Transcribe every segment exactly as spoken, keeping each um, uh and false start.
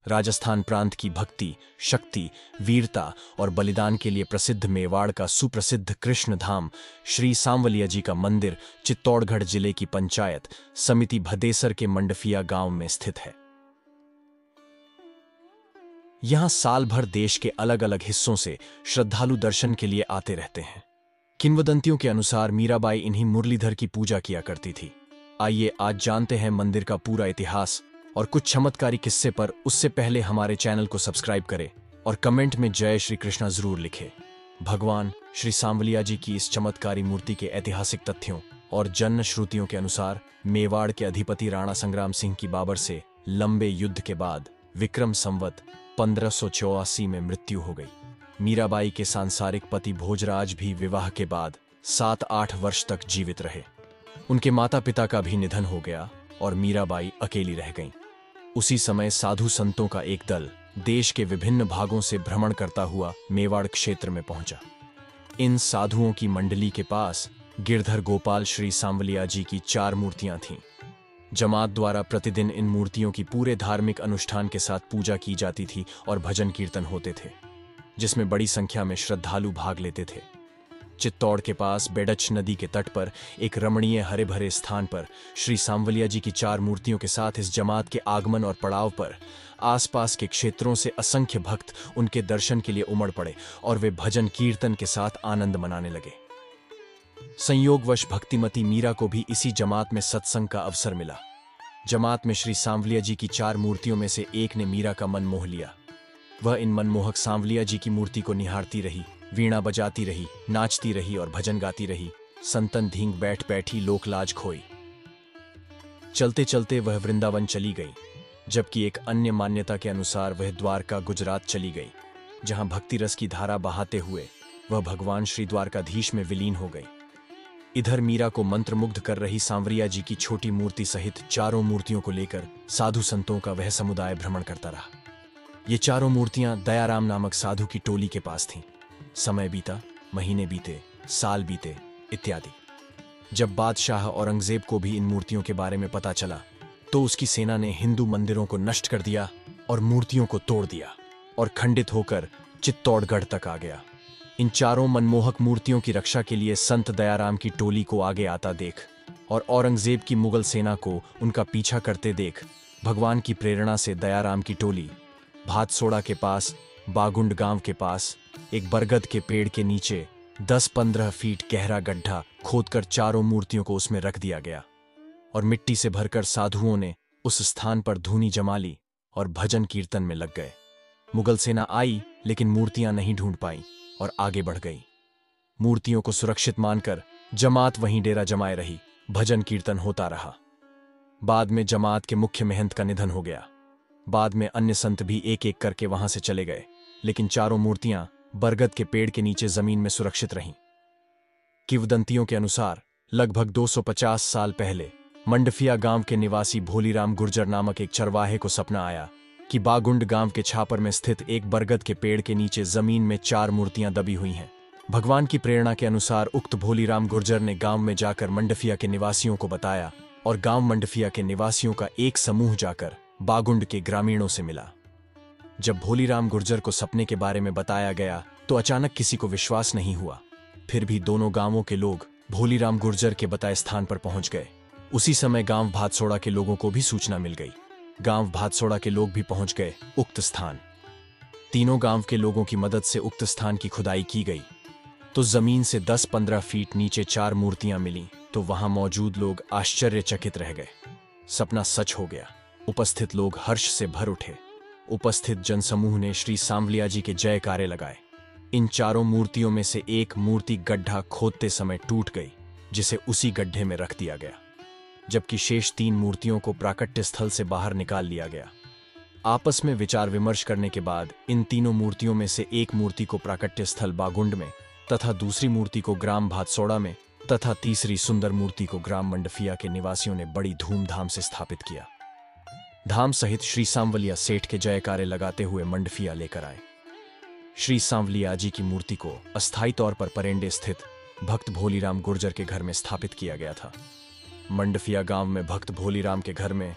राजस्थान प्रांत की भक्ति, शक्ति, वीरता और बलिदान के लिए प्रसिद्ध मेवाड़ का सुप्रसिद्ध कृष्ण धाम श्री सांवलिया जी का मंदिर चित्तौड़गढ़ जिले की पंचायत समिति भदेसर के मंडफिया गांव में स्थित है। यहां साल भर देश के अलग अलग हिस्सों से श्रद्धालु दर्शन के लिए आते रहते हैं। किंवदंतियों के अनुसार मीराबाई इन्हीं मुरलीधर की पूजा किया करती थी। आइए आज जानते हैं मंदिर का पूरा इतिहास और कुछ चमत्कारी किस्से पर। उससे पहले हमारे चैनल को सब्सक्राइब करें और कमेंट में जय श्री कृष्णा जरूर लिखें। भगवान श्री सांवलिया जी की इस चमत्कारी मूर्ति के ऐतिहासिक तथ्यों और जन श्रुतियों के अनुसार मेवाड़ के अधिपति राणा संग्राम सिंह की बाबर से लंबे युद्ध के बाद विक्रम संवत पंद्रह सौ चौरासी में मृत्यु हो गई। मीराबाई के सांसारिक पति भोजराज भी विवाह के बाद सात आठ वर्ष तक जीवित रहे। उनके माता पिता का भी निधन हो गया और मीराबाई अकेली रह गईं। उसी समय साधु संतों का एक दल देश के विभिन्न भागों से भ्रमण करता हुआ मेवाड़ क्षेत्र में पहुंचा। इन साधुओं की मंडली के पास गिरधर गोपाल श्री सांवलिया जी की चार मूर्तियां थीं। जमात द्वारा प्रतिदिन इन मूर्तियों की पूरे धार्मिक अनुष्ठान के साथ पूजा की जाती थी और भजन कीर्तन होते थे, जिसमें बड़ी संख्या में श्रद्धालु भाग लेते थे। चित्तौड़ के पास बेडच नदी के तट पर एक रमणीय हरे भरे स्थान पर श्री सांवलिया जी की चार मूर्तियों के साथ इस जमात के आगमन और पड़ाव पर आसपास के क्षेत्रों से असंख्य भक्त उनके दर्शन के लिए उमड़ पड़े और वे भजन कीर्तन के साथ आनंद मनाने लगे। संयोगवश भक्तिमती मीरा को भी इसी जमात में सत्संग का अवसर मिला। जमात में श्री सांवलिया जी की चार मूर्तियों में से एक ने मीरा का मन मोह लिया। वह इन मनमोहक सांवलिया जी की मूर्ति को निहारती रही, वीणा बजाती रही, नाचती रही और भजन गाती रही। संतन धींग बैठ बैठी लोकलाज खोई। चलते चलते वह वृंदावन चली गई, जबकि एक अन्य मान्यता के अनुसार वह द्वारका गुजरात चली गई, जहां भक्ति रस की धारा बहाते हुए वह भगवान श्री द्वारकाधीश में विलीन हो गई। इधर मीरा को मंत्रमुग्ध कर रही सांवरिया जी की छोटी मूर्ति सहित चारों मूर्तियों को लेकर साधु संतों का वह समुदाय भ्रमण करता रहा। ये चारों मूर्तियां दयाराम नामक साधु की टोली के पास थीं। समय बीता, महीने बीते, साल बीते इत्यादि। जब बादशाह औरंगजेब को भी इन मूर्तियों के बारे में पता चला, तो उसकी सेना ने हिंदू मंदिरों को नष्ट कर दिया और मूर्तियों को तोड़ दिया और खंडित होकर चित्तौड़गढ़ तक आ गया। इन चारों मनमोहक मूर्तियों की रक्षा के लिए संत दयाराम की टोली को आगे आता देख और औरंगजेब की मुगल सेना को उनका पीछा करते देख भगवान की प्रेरणा से दयाराम की टोली भातसोड़ा के पास बागुंड गांव के पास एक बरगद के पेड़ के नीचे दस पंद्रह फीट गहरा गड्ढा खोदकर चारों मूर्तियों को उसमें रख दिया गया और मिट्टी से भरकर साधुओं ने उस स्थान पर धूनी जमा ली और भजन कीर्तन में लग गए। मुगल सेना आई, लेकिन मूर्तियां नहीं ढूंढ पाई और आगे बढ़ गई। मूर्तियों को सुरक्षित मानकर जमात वहीं डेरा जमाए रही। भजन कीर्तन होता रहा। बाद में जमात के मुख्य महंत का निधन हो गया। बाद में अन्य संत भी एक एक करके वहां से चले गए, लेकिन चारों मूर्तियां बरगद के पेड़ के नीचे जमीन में सुरक्षित रहीं। किंवदंतियों के अनुसार लगभग दो सौ पचास साल पहले मंडफिया गांव के निवासी भोलीराम गुर्जर नामक एक चरवाहे को सपना आया कि बागुंड गांव के छापर में स्थित एक बरगद के पेड़ के नीचे जमीन में चार मूर्तियां दबी हुई हैं। भगवान की प्रेरणा के अनुसार उक्त भोलीराम गुर्जर ने गांव में जाकर मंडफिया के निवासियों को बताया और गांव मंडफिया के निवासियों का एक समूह जाकर बागुंड के ग्रामीणों से मिला। जब भोलीराम गुर्जर को सपने के बारे में बताया गया तो अचानक किसी को विश्वास नहीं हुआ। फिर भी दोनों गांवों के लोग भोलीराम गुर्जर के बताए स्थान पर पहुंच गए। उसी समय गांव भातसोड़ा के लोगों को भी सूचना मिल गई। गांव भातसोड़ा के लोग भी पहुंच गए उक्त स्थान। तीनों गांव के लोगों की मदद से उक्त स्थान की खुदाई की गई तो जमीन से दस पंद्रह फीट नीचे चार मूर्तियां मिली। तो वहां मौजूद लोग आश्चर्यचकित रह गए। सपना सच हो गया। उपस्थित लोग हर्ष से भर उठे। उपस्थित जनसमूह ने श्री सांवलिया जी के जयकारे लगाए। इन चारों मूर्तियों में से एक मूर्ति गड्ढा खोदते समय टूट गई, जिसे उसी गड्ढे में रख दिया गया, जबकि शेष तीन मूर्तियों को प्राकट्य स्थल से बाहर निकाल लिया गया। आपस में विचार विमर्श करने के बाद इन तीनों मूर्तियों में से एक मूर्ति को प्राकट्य स्थल बागुंड में तथा दूसरी मूर्ति को ग्राम भातसोड़ा में तथा तीसरी सुंदर मूर्ति को ग्राम मंडफिया के निवासियों ने बड़ी धूमधाम से स्थापित किया। धाम सहित श्री सांवलिया सेठ के जयकारे लगाते हुए मंडफिया लेकर आए। श्री सांवलिया जी की मूर्ति को अस्थायी तौर पर परेंडे स्थित भक्त भोलीराम गुर्जर के घर में स्थापित किया गया था। मंडफिया गांव में भक्त भोलीराम के घर में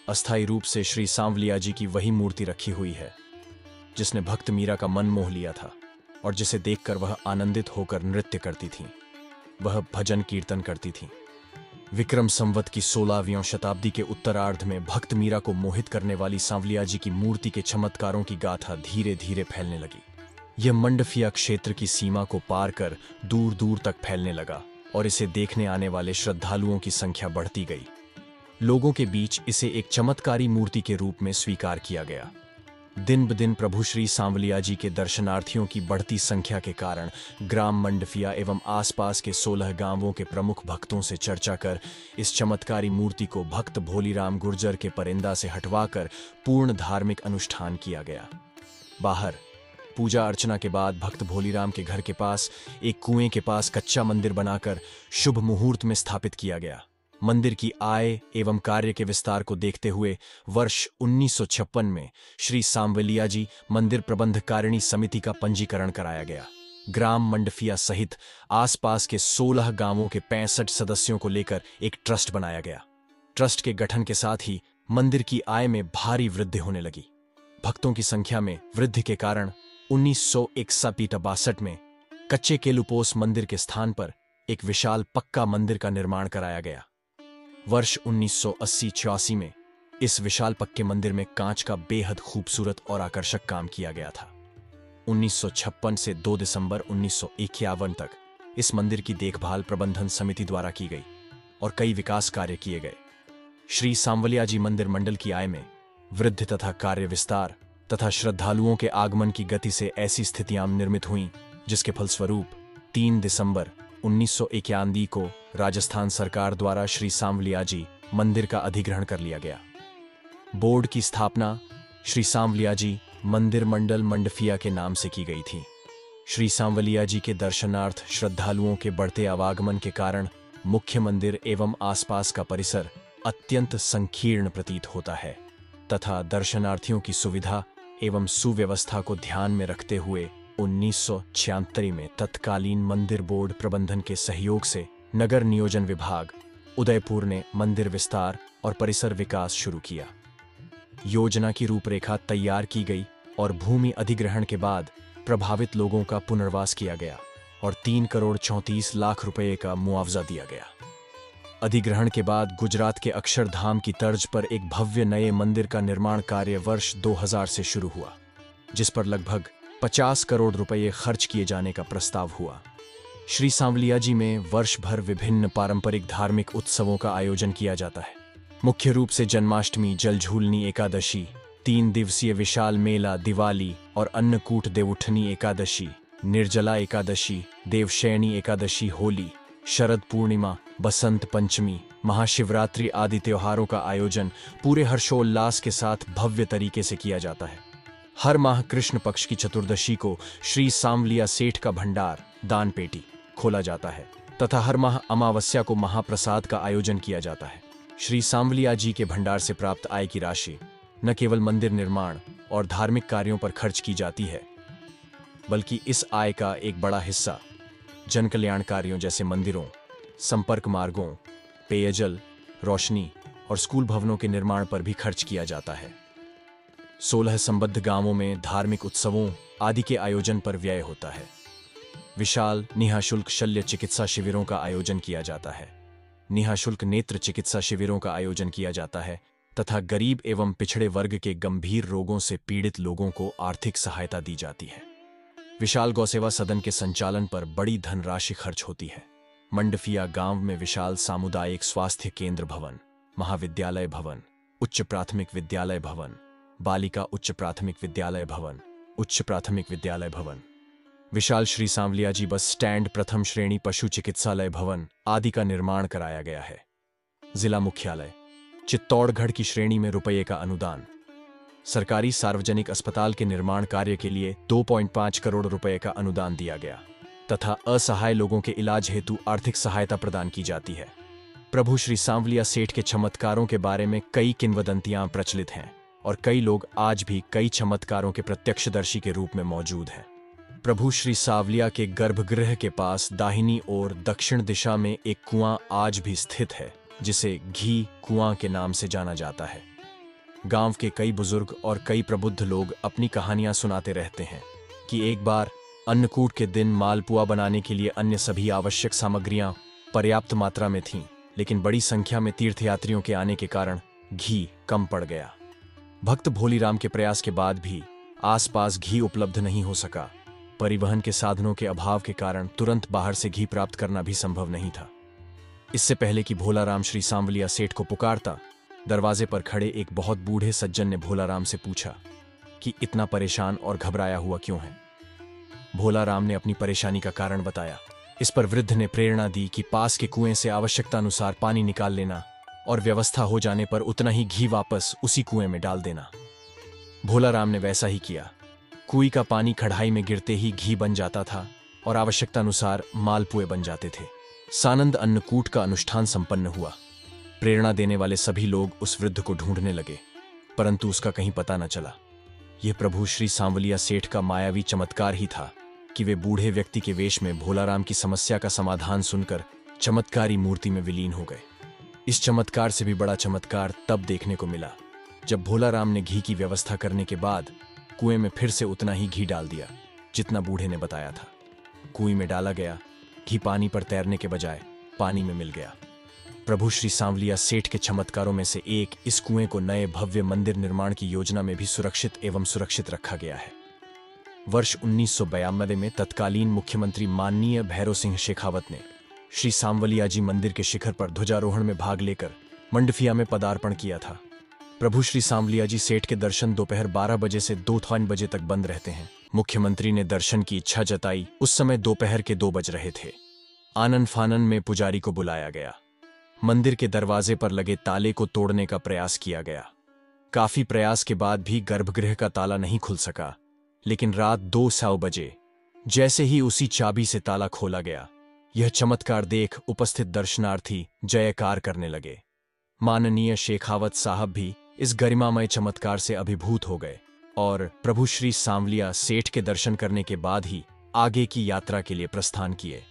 अस्थायी रूप से श्री सांवलिया जी की वही मूर्ति रखी हुई है जिसने भक्त मीरा का मन मोह लिया था और जिसे देखकर वह आनंदित होकर नृत्य करती थीं। वह भजन कीर्तन करती थीं। विक्रम संवत की सोलहवीं शताब्दी के उत्तरार्ध में भक्त मीरा को मोहित करने वाली सांवलिया जी की मूर्ति के चमत्कारों की गाथा धीरे धीरे फैलने लगी। यह मंडफिया क्षेत्र की सीमा को पार कर दूर दूर तक फैलने लगा और इसे देखने आने वाले श्रद्धालुओं की संख्या बढ़ती गई। लोगों के बीच इसे एक चमत्कारी मूर्ति के रूप में स्वीकार किया गया। दिन ब दिन प्रभु श्री सांवलिया जी के दर्शनार्थियों की बढ़ती संख्या के कारण ग्राम मंडफिया एवं आसपास के सोलह गांवों के प्रमुख भक्तों से चर्चा कर इस चमत्कारी मूर्ति को भक्त भोलीराम गुर्जर के परिंदा से हटवाकर पूर्ण धार्मिक अनुष्ठान किया गया। बाहर पूजा अर्चना के बाद भक्त भोलीराम के घर के पास एक कुएं के पास कच्चा मंदिर बनाकर शुभ मुहूर्त में स्थापित किया गया। मंदिर की आय एवं कार्य के विस्तार को देखते हुए वर्ष उन्नीस सौ छप्पन में श्री सांवलिया जी मंदिर प्रबंधकारिणी समिति का पंजीकरण कराया गया। ग्राम मंडफिया सहित आसपास के सोलह गांवों के पैंसठ सदस्यों को लेकर एक ट्रस्ट बनाया गया। ट्रस्ट के गठन के साथ ही मंदिर की आय में भारी वृद्धि होने लगी। भक्तों की संख्या में वृद्धि के कारण उन्नीस सौ इकसठ बासठ में कच्चे केलुपोस मंदिर के स्थान पर एक विशाल पक्का मंदिर का निर्माण कराया गया। वर्ष उन्नीस सौ अस्सी छियासी में इस विशाल पक्के मंदिर में कांच का बेहद खूबसूरत और आकर्षक काम किया गया था। उन्नीस सौ छप्पन से दो दिसंबर उन्नीस सौ इक्यावन तक इस मंदिर की देखभाल प्रबंधन समिति द्वारा की गई और कई विकास कार्य किए गए। श्री सांवलिया जी मंदिर मंडल की आय में वृद्धि तथा कार्य विस्तार तथा श्रद्धालुओं के आगमन की गति से ऐसी स्थितियां निर्मित हुईं जिसके फलस्वरूप तीन दिसंबर उन्नीस सौ इक्यानवे को राजस्थान सरकार द्वारा श्री सांवलिया जी मंदिर का अधिग्रहण कर लिया गया। बोर्ड की स्थापना श्री सांवलिया जी मंदिर मंडल मंडफिया के नाम से की गई थी। श्री सांवलिया जी के दर्शनार्थ श्रद्धालुओं के बढ़ते आवागमन के कारण मुख्य मंदिर एवं आसपास का परिसर अत्यंत संकीर्ण प्रतीत होता है तथा दर्शनार्थियों की सुविधा एवं सुव्यवस्था को ध्यान में रखते हुए उन्नीस सौ छियानवे में तत्कालीन मंदिर बोर्ड प्रबंधन के सहयोग से नगर नियोजन विभाग उदयपुर ने मंदिर विस्तार और परिसर विकास शुरू किया। योजना की रूपरेखा तैयार की गई और भूमि अधिग्रहण के बाद प्रभावित लोगों का पुनर्वास किया गया और तीन करोड़ चौंतीस लाख रुपए का मुआवजा दिया गया। अधिग्रहण के बाद गुजरात के अक्षरधाम की तर्ज पर एक भव्य नए मंदिर का निर्माण कार्य वर्ष दो हज़ार से शुरू हुआ, जिस पर लगभग पचास करोड़ रुपए खर्च किए जाने का प्रस्ताव हुआ। श्री सांवलिया जी में वर्ष भर विभिन्न पारंपरिक धार्मिक उत्सवों का आयोजन किया जाता है। मुख्य रूप से जन्माष्टमी, जलझूलनी एकादशी, तीन दिवसीय विशाल मेला दिवाली और अन्नकूट देवउठनी एकादशी, निर्जला एकादशी, देवशयनी एकादशी, होली, शरद पूर्णिमा, बसंत पंचमी, महाशिवरात्रि आदि त्योहारों का आयोजन पूरे हर्षोल्लास के साथ भव्य तरीके से किया जाता है। हर माह कृष्ण पक्ष की चतुर्दशी को श्री सांवलिया सेठ का भंडार दान पेटी खोला जाता है तथा हर माह अमावस्या को महाप्रसाद का आयोजन किया जाता है। श्री सांवलिया जी के भंडार से प्राप्त आय की राशि न केवल मंदिर निर्माण और धार्मिक कार्यों पर खर्च की जाती है, बल्कि इस आय का एक बड़ा हिस्सा जनकल्याण कार्यों जैसे मंदिरों, संपर्क मार्गों, पेयजल, रोशनी और स्कूल भवनों के निर्माण पर भी खर्च किया जाता है। सोलह संबद्ध गांवों में धार्मिक उत्सवों आदि के आयोजन पर व्यय होता है। विशाल निःशुल्क शल्य चिकित्सा शिविरों का आयोजन किया जाता है। निःशुल्क नेत्र चिकित्सा शिविरों का आयोजन किया जाता है तथा गरीब एवं पिछड़े वर्ग के गंभीर रोगों से पीड़ित लोगों को आर्थिक सहायता दी जाती है। विशाल गौसेवा सदन के संचालन पर बड़ी धनराशि खर्च होती है। मंडफिया गांव में विशाल सामुदायिक स्वास्थ्य केंद्र भवन, महाविद्यालय भवन, उच्च प्राथमिक विद्यालय भवन, बालिका उच्च प्राथमिक विद्यालय भवन, उच्च प्राथमिक विद्यालय भवन, विशाल श्री सांवलिया जी बस स्टैंड, प्रथम श्रेणी पशु चिकित्सालय भवन आदि का निर्माण कराया गया है। जिला मुख्यालय चित्तौड़गढ़ की श्रेणी में रुपये का अनुदान। सरकारी सार्वजनिक अस्पताल के निर्माण कार्य के लिए दो पॉइंट पाँच करोड़ रुपए का अनुदान दिया गया तथा असहाय लोगों के इलाज हेतु आर्थिक सहायता प्रदान की जाती है। प्रभु श्री सांवलिया सेठ के चमत्कारों के बारे में कई किंवदंतियां प्रचलित हैं और कई लोग आज भी कई चमत्कारों के प्रत्यक्षदर्शी के रूप में मौजूद हैं। प्रभु श्री सांवलिया के गर्भगृह के पास दाहिनी ओर दक्षिण दिशा में एक कुआं आज भी स्थित है, जिसे घी कुआं के नाम से जाना जाता है। गांव के कई बुजुर्ग और कई प्रबुद्ध लोग अपनी कहानियां सुनाते रहते हैं कि एक बार अन्नकूट के दिन मालपुआ बनाने के लिए अन्य सभी आवश्यक सामग्रियां पर्याप्त मात्रा में थीं, लेकिन बड़ी संख्या में तीर्थयात्रियों के आने के कारण घी कम पड़ गया। भक्त भोलीराम के प्रयास के बाद भी आसपास घी उपलब्ध नहीं हो सका। परिवहन के साधनों के अभाव के कारण तुरंत बाहर से घी प्राप्त करना भी संभव नहीं था। इससे पहले कि भोलाराम श्री सांवलिया सेठ को पुकारता, दरवाजे पर खड़े एक बहुत बूढ़े सज्जन ने भोलाराम से पूछा कि इतना परेशान और घबराया हुआ क्यों है। भोलाराम ने अपनी परेशानी का कारण बताया। इस पर वृद्ध ने प्रेरणा दी कि पास के कुएं से आवश्यकता अनुसार पानी निकाल लेना और व्यवस्था हो जाने पर उतना ही घी वापस उसी कुएं में डाल देना। भोलाराम ने वैसा ही किया। कुएं का पानी कढ़ाई में गिरते ही घी बन जाता था और आवश्यकता अनुसार मालपुए बन जाते थे। सानंद अन्नकूट का अनुष्ठान संपन्न हुआ। प्रेरणा देने वाले सभी लोग उस वृद्ध को ढूंढने लगे, परंतु उसका कहीं पता न चला। यह प्रभु श्री सांवलिया सेठ का मायावी चमत्कार ही था कि वे बूढ़े व्यक्ति के वेश में भोलाराम की समस्या का समाधान सुनकर चमत्कारी मूर्ति में विलीन हो गए। इस चमत्कार से भी बड़ा चमत्कार तब देखने को मिला जब भोलाराम ने घी की व्यवस्था करने के बाद कुएं में फिर से उतना ही घी डाल दिया जितना बूढ़े ने बताया था। कुएं में डाला गया घी पानी पर तैरने के बजाय पानी में मिल गया। प्रभु श्री सांवलिया सेठ के चमत्कारों में से एक इस कुएं को नए भव्य मंदिर निर्माण की योजना में भी सुरक्षित एवं सुरक्षित रखा गया है। वर्ष उन्नीस सौ बयानवे में तत्कालीन मुख्यमंत्री माननीय भैरव सिंह शेखावत ने श्री सांवलिया जी मंदिर के शिखर पर ध्वजारोहण में भाग लेकर मंडफिया में पदार्पण किया था। प्रभु श्री सांवलिया जी सेठ के दर्शन दोपहर बारह बजे से दो बजे तक बंद रहते हैं। मुख्यमंत्री ने दर्शन की इच्छा जताई। उस समय दोपहर के दो बज रहे थे। आनन फानन में पुजारी को बुलाया गया। मंदिर के दरवाजे पर लगे ताले को तोड़ने का प्रयास किया गया। काफी प्रयास के बाद भी गर्भगृह का ताला नहीं खुल सका, लेकिन रात दो सौ बजे जैसे ही उसी चाबी से ताला खोला गया, यह चमत्कार देख उपस्थित दर्शनार्थी जयकार करने लगे। माननीय शेखावत साहब भी इस गरिमामय चमत्कार से अभिभूत हो गए और प्रभु श्री सांवलिया सेठ के दर्शन करने के बाद ही आगे की यात्रा के लिए प्रस्थान किए।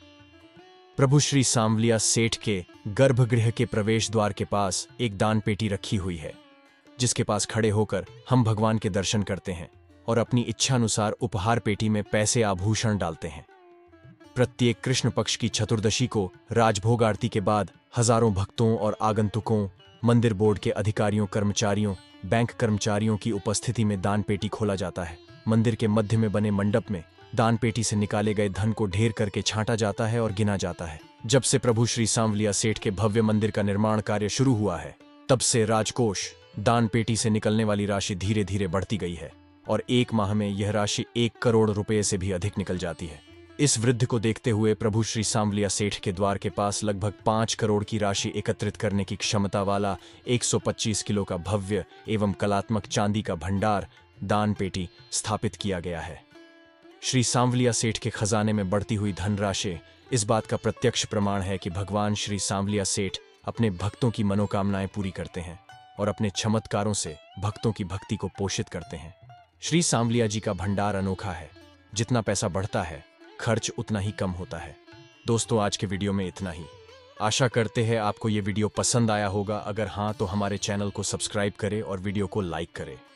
प्रभु श्री सांवलिया सेठ के गर्भगृह के प्रवेश द्वार के पास एक दान पेटी रखी हुई है, जिसके पास खड़े होकर हम भगवान के दर्शन करते हैं और अपनी इच्छानुसार उपहार पेटी में पैसे आभूषण डालते हैं। प्रत्येक कृष्ण पक्ष की चतुर्दशी को राजभोग आरती के बाद हजारों भक्तों और आगंतुकों, मंदिर बोर्ड के अधिकारियों, कर्मचारियों, बैंक कर्मचारियों की उपस्थिति में दान पेटी खोला जाता है। मंदिर के मध्य में बने मंडप में दान पेटी से निकाले गए धन को ढेर करके छांटा जाता है और गिना जाता है। जब से प्रभु श्री सांवलिया सेठ के भव्य मंदिर का निर्माण कार्य शुरू हुआ है, तब से राजकोष दान पेटी से निकलने वाली राशि धीरे धीरे बढ़ती गई है और एक माह में यह राशि एक करोड़ रुपए से भी अधिक निकल जाती है। इस वृद्धि को देखते हुए प्रभु श्री सांवलिया सेठ के द्वार के पास लगभग पांच करोड़ की राशि एकत्रित करने की क्षमता वाला एक सौ पच्चीस किलो का भव्य एवं कलात्मक चांदी का भंडार दान पेटी स्थापित किया गया है। श्री सांवलिया सेठ के खजाने में बढ़ती हुई धनराशि इस बात का प्रत्यक्ष प्रमाण है कि भगवान श्री सांवलिया सेठ अपने भक्तों की मनोकामनाएं पूरी करते हैं और अपने चमत्कारों से भक्तों की भक्ति को पोषित करते हैं। श्री सांवलिया जी का भंडार अनोखा है। जितना पैसा बढ़ता है, खर्च उतना ही कम होता है। दोस्तों, आज के वीडियो में इतना ही। आशा करते हैं आपको ये वीडियो पसंद आया होगा। अगर हाँ, तो हमारे चैनल को सब्सक्राइब करें और वीडियो को लाइक करें।